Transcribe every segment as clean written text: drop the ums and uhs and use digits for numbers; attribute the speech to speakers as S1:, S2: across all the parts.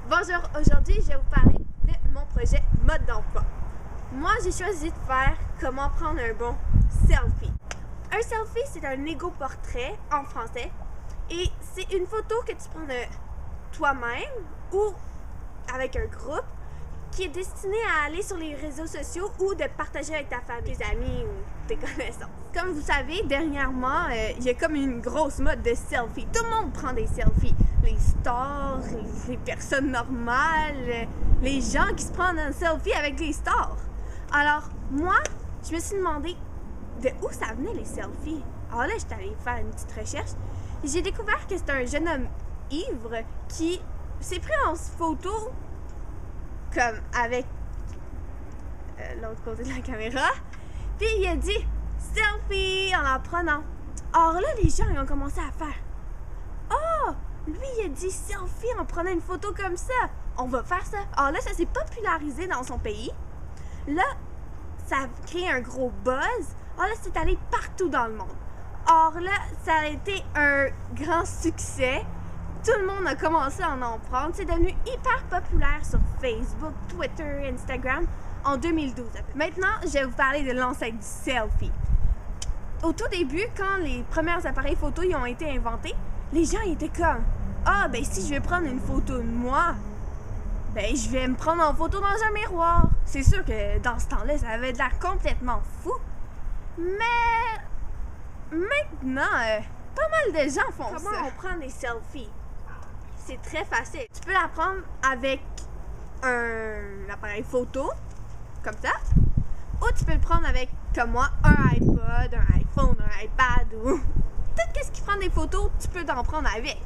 S1: Bonjour, aujourd'hui je vais vous parler de mon projet mode d'emploi. Moi j'ai choisi de faire comment prendre un bon selfie. Un selfie c'est un égo-portrait en français et c'est une photo que tu prends de toi-même ou avec un groupe qui est destiné à aller sur les réseaux sociaux ou de partager avec ta famille, tes amis ou tes connaissances. Comme vous savez, dernièrement, il y a comme une grosse mode de selfie. Tout le monde prend des selfies. Les stars, les personnes normales, les gens qui se prennent un selfie avec les stars. Alors, moi, je me suis demandé de où ça venait les selfies. Alors là, j'étais allée faire une petite recherche et j'ai découvert que c'était un jeune homme ivre qui s'est pris en photo comme avec l'autre côté de la caméra, puis il a dit « selfie » en la prenant. Alors là, les gens ils ont commencé à faire « oh, lui il a dit selfie en prenant une photo comme ça, on va faire ça ». Alors là, ça s'est popularisé dans son pays. Là, ça a créé un gros buzz. Alors là, c'est allé partout dans le monde. Or là, ça a été un grand succès. Tout le monde a commencé à en prendre. C'est devenu hyper populaire sur Facebook, Twitter, Instagram en 2012. Maintenant, je vais vous parler de l'ancêtre du selfie. Au tout début, quand les premiers appareils photo y ont été inventés, les gens étaient comme « ah, ben si je vais prendre une photo de moi, ben je vais me prendre en photo dans un miroir. » C'est sûr que dans ce temps-là, ça avait de l'air complètement fou. Mais maintenant, pas mal de gens font ça. Comment on prend des selfies? C'est très facile. Tu peux la prendre avec un appareil photo, comme ça, ou tu peux le prendre avec, comme moi, un iPod, un iPhone, un iPad, ou tout ce qui prend des photos, tu peux t'en prendre avec.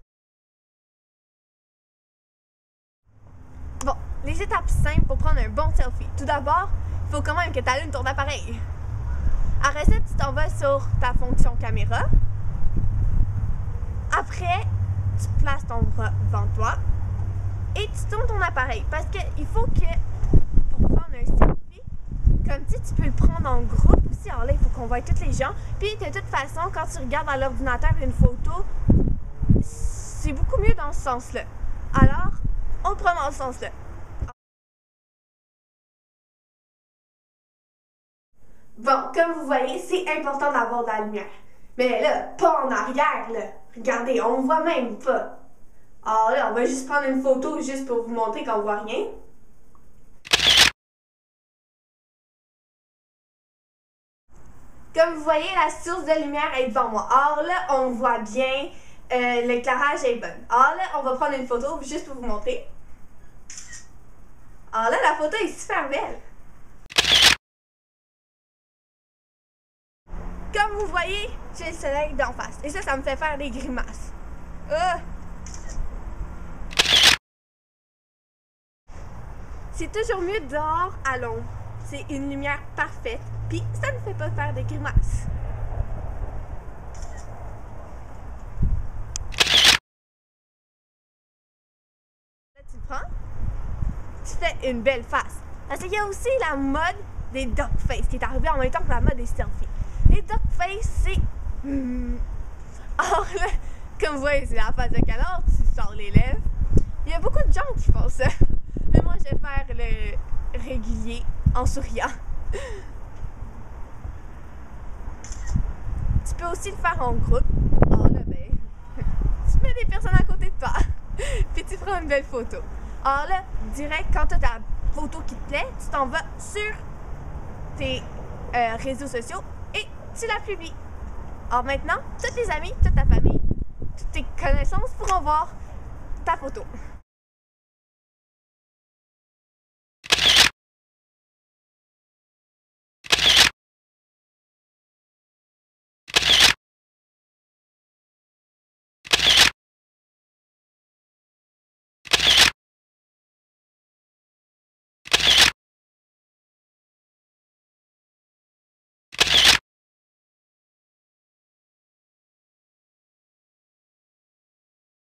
S1: Bon, les étapes simples pour prendre un bon selfie. Tout d'abord, il faut quand même que tu allumes ton appareil. Après ça, tu t'en vas sur ta fonction caméra. Après, tu places ton bras devant toi et tu tournes ton appareil parce qu'il faut que pour prendre un selfie, comme tu peux le prendre en groupe aussi. Alors là, il faut qu'on voie tous les gens. Puis de toute façon, quand tu regardes dans l'ordinateur une photo, c'est beaucoup mieux dans ce sens-là. Alors, on le prend dans ce sens-là. Bon, comme vous voyez, c'est important d'avoir de la lumière. Mais là, pas en arrière, là. Regardez, on ne voit même pas. Alors là, on va juste prendre une photo juste pour vous montrer qu'on ne voit rien. Comme vous voyez, la source de lumière est devant moi. Alors là, on voit bien, l'éclairage est bon. Alors là, on va prendre une photo juste pour vous montrer. Alors là, la photo est super belle. Comme vous voyez, j'ai le soleil d'en face. Et ça me fait faire des grimaces. C'est toujours mieux dehors à l'ombre. C'est une lumière parfaite. Puis ça ne fait pas faire des grimaces. Là, tu le prends. Tu fais une belle face. Parce qu'il y a aussi la mode des duckface qui est arrivée en même temps que la mode des selfies. Les duckface, c'est... Alors là, comme vous voyez, c'est la face de canard, tu sors les lèvres. Il y a beaucoup de gens qui font ça. Mais moi, je vais faire le régulier en souriant. Tu peux aussi le faire en groupe. Alors là, ben, tu mets des personnes à côté de toi. Puis tu prends une belle photo. Alors là, direct, quand tu as ta photo qui te plaît, tu t'en vas sur tes réseaux sociaux et tu la publies. Alors maintenant, tous tes amis, toute ta famille, toutes tes connaissances pourront voir ta photo.